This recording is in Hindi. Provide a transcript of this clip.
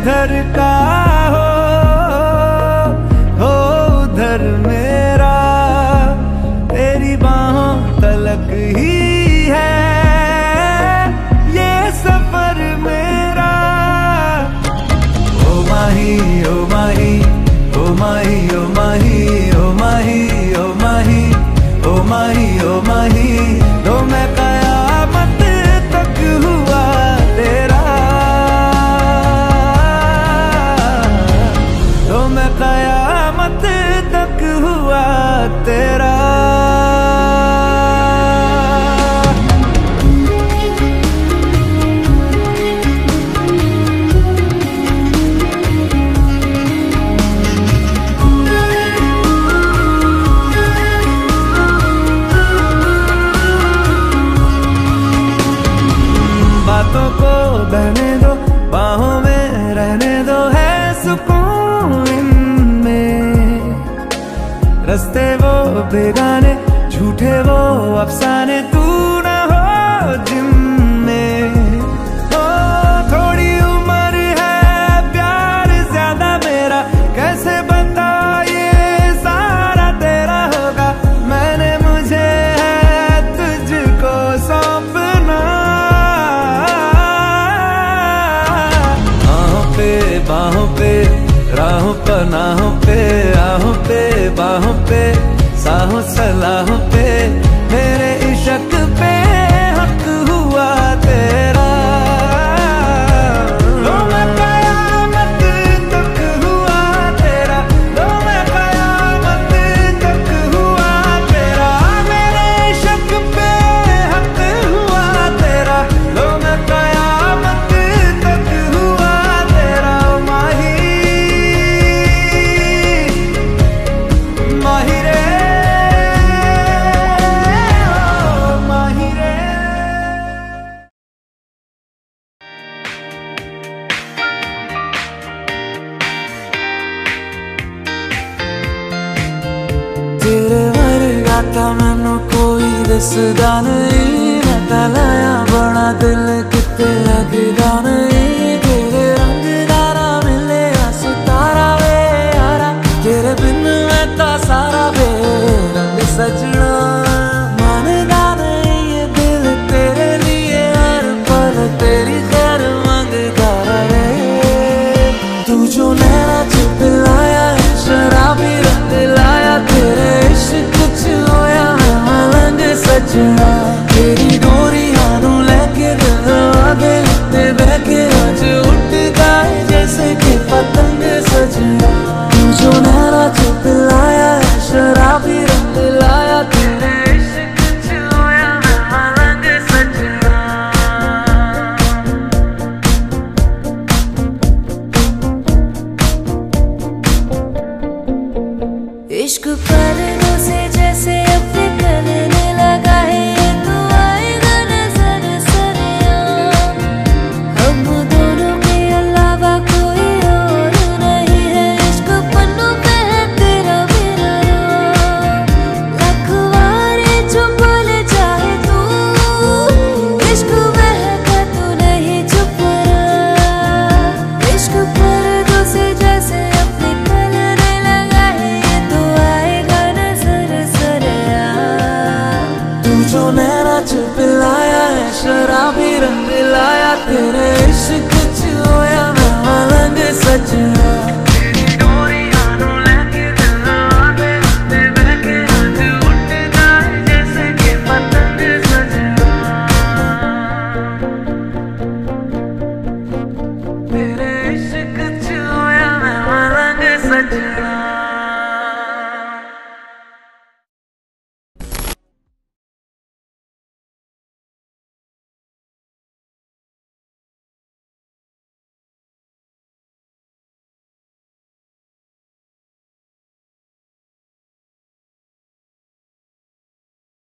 जिधर का हो उधर मेरा, तेरी बाहों तलक ही है ये सफर मेरा। ओ माही ओ माही ओ माही ओ माही ओ माही ओ माही ओ माही ओ माही, तो मैं कयामत तक हुआ तेरा, तो मैं कयामत तक हुआ तेरा। बातों को बहने दो, बाहों में रहने दो, है सुकून इनमें। रस्ते वो बेगाने, झूठे वो अफसाने, तू न हो जिनमें। ओ थोड़ी उम्र है, प्यार ज्यादा मेरा, कैसे बता ये सारा तेरा होगा। मैंने मुझे है तुझको सौंपना, बाहों पे राहों पनाहों पे, आहों पे बाहों पे, साहों सलाहों पे, मेरे इश्क पे हक हुआ तेरा, तो मैं कयामत तक हुआ तेरा, तो मैं कयामत तक हुआ तेरा, मेरे इश्क पे हक हुआ तेरा, तो मैं कयामत तक हुआ तेरा। तेरे वर्गा ता मैनू कोई दसदा नहीं, मैं तां लाया बड़ा दिल किते लगदा